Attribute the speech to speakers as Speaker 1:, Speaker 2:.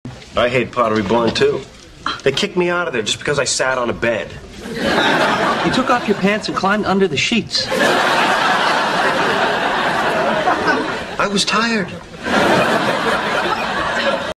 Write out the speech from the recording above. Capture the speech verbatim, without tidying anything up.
Speaker 1: I hate Pottery Barn, too. They kicked me out of there just because I sat on a bed.
Speaker 2: You took off your pants and climbed under the sheets.
Speaker 1: I was tired.